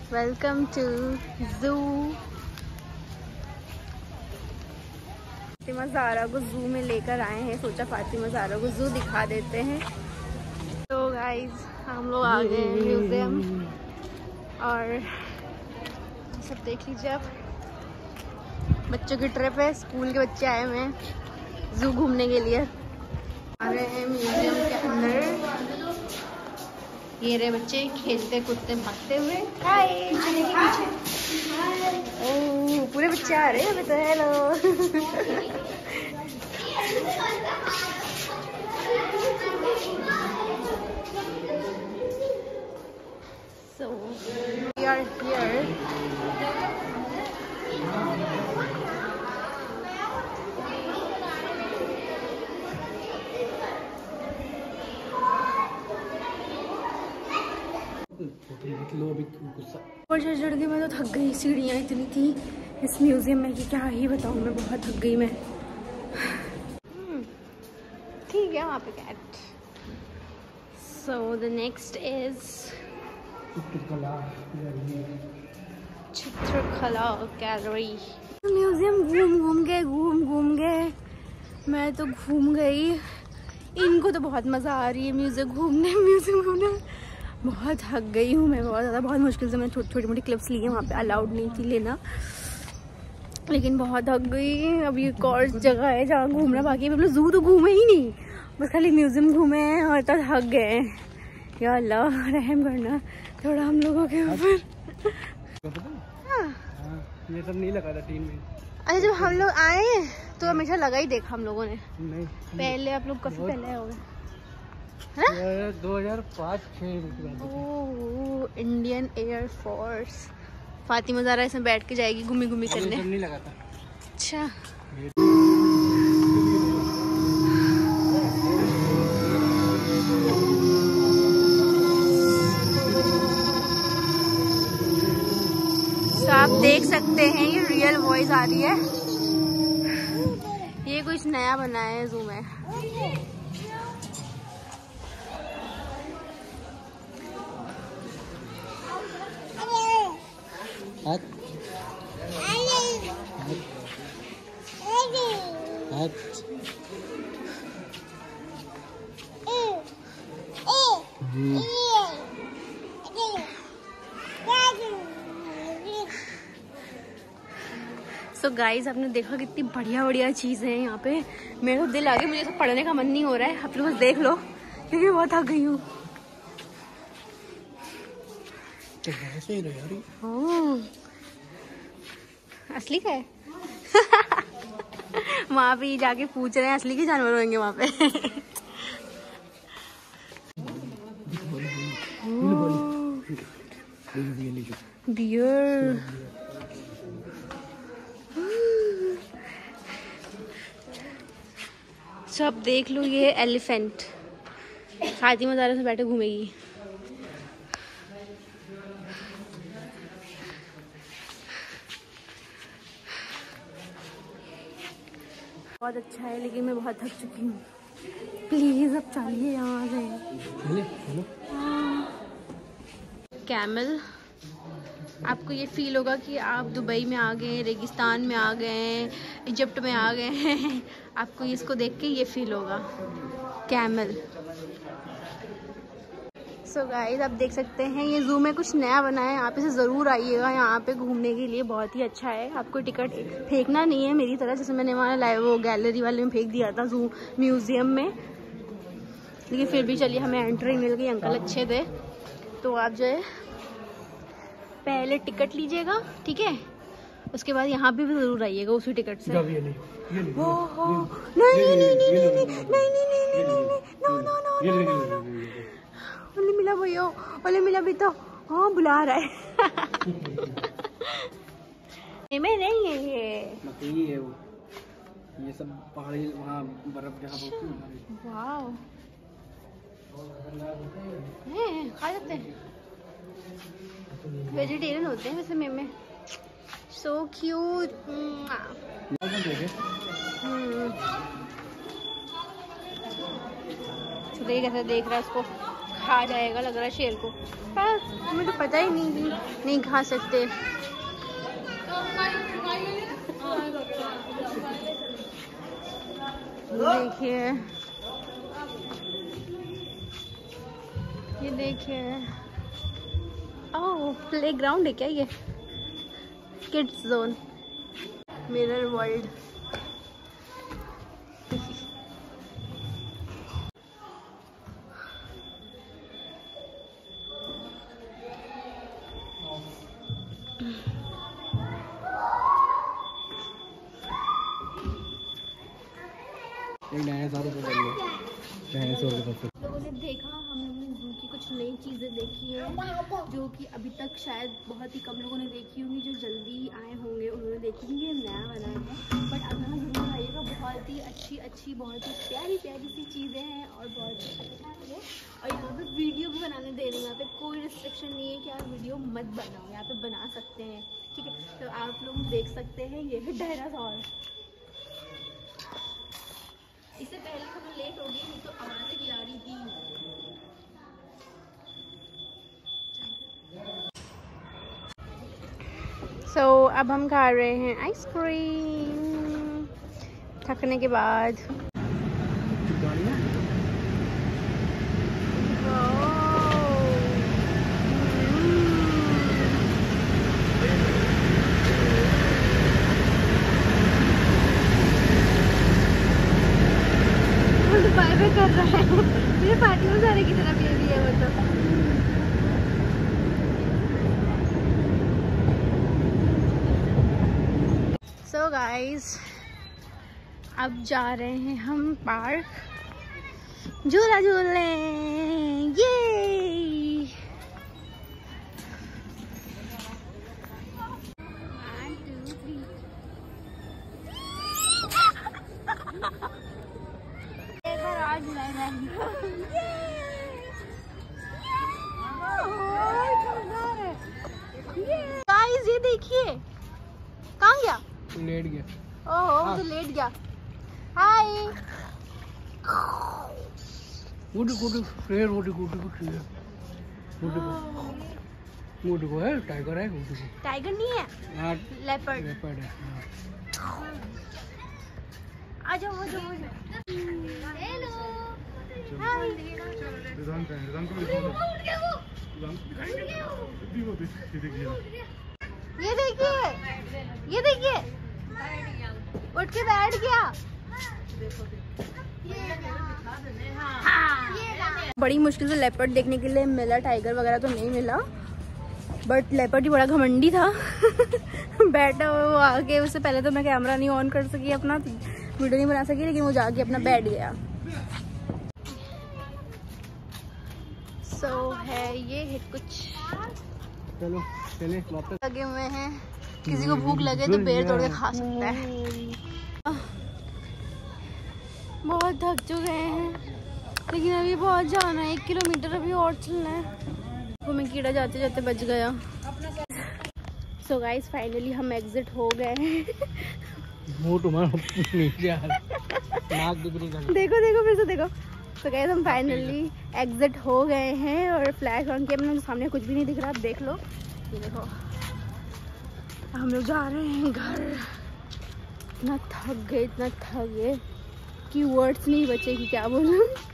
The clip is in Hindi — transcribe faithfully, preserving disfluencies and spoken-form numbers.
वेलकम टू जू। फातिमा ज़ारा को जू में लेकर आए हैं, सोचा फातिमा ज़ारा को जू दिखा देते हैं। तो गाइज हम लोग आ गए हैं म्यूजियम और सब देख लीजिए। अब बच्चों की ट्रिप है, स्कूल के बच्चे आए हुए हैं जू घूमने के लिए। आ रहे हैं म्यूजियम के अंदर। ये रहे बच्चे खेलते कूदते भागते हुए। हाय पीछे। ओह पूरे बच्चे आ रहे हैं अभी तो। Hello. So we are here. और चढ़ चढ़ के मैं तो थक गई। सीढ़ियाँ इतनी थी इस म्यूजियम में कि क्या ही बताऊँ, मैं बहुत थक गई मैं। ठीक है वहाँ पे cat. So the next is Chitrakala gallery. Museum घूम घूम के घूम घूम के मैं तो घूम गई। इनको तो बहुत मज़ा आ रही है म्यूजियम घूमने म्यूजियम घूमने बहुत थक गई हूँ मैं बहुत ज़्यादा। बहुत मुश्किल से मैंने छोटी मोटी क्लिप्स ली हैं, वहाँ पे अलाउड नहीं थी लेना, लेकिन बहुत थक गई। अभी एक और जगह है जहाँ घूमना बाकी है। मतलब जू तो घूमे ही नहीं, बस खाली म्यूजियम घूमे हैं और तब थक गए हैं। या अल्लाह रहम करना थोड़ा हम लोगों के ऊपर। ये सब नहीं लगा था टीन में। अच्छा जब हम लोग आए तो हमेशा लगा ही देखा हम लोगों ने। नहीं पहले आप लोग काफी पहले हो गए। दो हजार पाँच छह। Oh Indian air force. Fatima Zara इसमें बैठ के जाएगी घूमी घूमी करने। नहीं लगा था। अच्छा तो आप देख सकते हैं ये रियल वॉइस आ रही है। ये कुछ नया बना है जू में। हाथ हाथ सो गाइज आपने देखा कितनी बढ़िया बढ़िया चीजें हैं यहाँ पे। मेरा तो दिल आ गया, मुझे तो पढ़ने का मन नहीं हो रहा है। आप लोग बस देख लो क्योंकि बहुत थक गई हूँ। असली का है। वहाँ पे जाके पूछ रहे हैं असली के जानवर होंगे वहाँ पे। बियर सब देख लो। ये एलिफेंट फातिमा ज़ारा से बैठे घूमेगी। बहुत अच्छा है लेकिन मैं बहुत थक चुकी हूँ। प्लीज अब चलिए यहाँ से। कैमल आपको ये फील होगा कि आप दुबई में आ गए, रेगिस्तान में आ गए, इजिप्ट में आ गए हैं। आपको इसको देख के ये फील होगा कैमल। सो so गाइस आप देख सकते हैं ये जू में कुछ नया बना है। आप इसे ज़रूर आइएगा यहाँ पे घूमने के लिए, बहुत ही अच्छा है। आपको टिकट फेंकना नहीं है मेरी तरह, जैसे मैंने वहाँ लाइव वो गैलरी वाले में फेंक दिया था जू म्यूज़ियम में। लेकिन फिर भी चलिए हमें एंट्री मिल गई, अंकल अच्छे थे। तो आप जो है पहले टिकट लीजिएगा, ठीक है, उसके बाद यहाँ पे भी ज़रूर आइएगा उसी टिकट से। नहीं नहीं नहीं ओले मिला भैया, ओले मिला भी तो। हाँ बुला रहा है। में नहीं है ये मकई है वो, ये सब पहाड़ी वहाँ बर्फ जहाँ होती है। वाह खा सकते हैं, वेजिटेरियन होते हैं वैसे मेमे। So cute. देखिए कैसे देख रहा है उसको, खा जाएगा लग रहा है शेर को, पर हमें तो पता ही नहीं कि नहीं खा सकते। देखिए ये देखिए, ओह प्ले ग्राउंड है क्या ये? Kids zone, mirror world. लोगों ने देखा, हम लोगों ने जू की कुछ नई चीज़ें देखी हैं जो कि अभी तक शायद बहुत ही कम लोगों ने देखी होंगी, जो जल्दी आए होंगे उन्होंने देखी होंगी। ये नया बना है, बट अब यहाँ जरूर आइएगा, बहुत ही अच्छी अच्छी बहुत ही प्यारी प्यारी सी चीज़ें हैं और बहुत ही अच्छा है। और यहाँ पे वीडियो भी बनाने दे रहे हैं, यहाँ पे कोई रिस्ट्रिक्शन नहीं है कि आप वीडियो मत बनाओ, यहाँ पे बना सकते हैं, ठीक है। तो आप लोग देख सकते हैं, ये है डायनासोर। इससे पहले तो मैं लेट हो गई, नहीं तो आवाज़ें भी आ रही थी। सो so, अब हम खा रहे हैं आइसक्रीम थकने के बाद। कर रहा है मेरे पार्टी में जाने की तरह बेबी है वो तो। सो गाइस, अब जा रहे हैं हम पार्क झूला झूलने। ये गाइस ये देखिए, कहाँ गया? लेट गया। ओह तो लेट गया। Hi good good friend, good good good good good को है, टाइगर है। गुड को टाइगर नहीं है, हां लेपर्ड लेपर्ड है। आ जाओ आ जाओ। Hello hi. ये देखिए ये देखिए, उठ के बैठ गया। बड़ी मुश्किल से लेपर्ड देखने के लिए मिला, टाइगर वगैरह तो नहीं मिला, बट लेपर्ड ही बड़ा घमंडी था। बैठा हुआ वो आके, उससे पहले तो मैं कैमरा नहीं ऑन कर सकी, अपना वीडियो नहीं बना सकी, लेकिन वो जाके अपना बैठ गया। सो so, है ये है कुछ। चलो चले वापस। लगे हुए हैं, किसी को भूख लगे तो बेर तोड़ के खा सकता है। बहुत थक चुके हैं, लेकिन अभी बहुत जाना है, एक किलोमीटर अभी और चलना है। वो मैं कीड़ा जाते जाते बच गया। सो गाइस फाइनली हम एग्जिट हो गए हैं। वो तुम्हारा नीचे आ रहा है, नाक दिख रही है। देखो देखो फिर से देखो। तो गाइस हम फाइनली एग्जिट हो गए हैं और फ्लैश ऑन किया, अपने सामने कुछ भी नहीं दिख रहा, आप देख लो। ये देखो हम लोग जा रहे हैं घर। इतना थक गए इतना थक गए कि वर्ड्स नहीं बचे कि क्या बोलूं।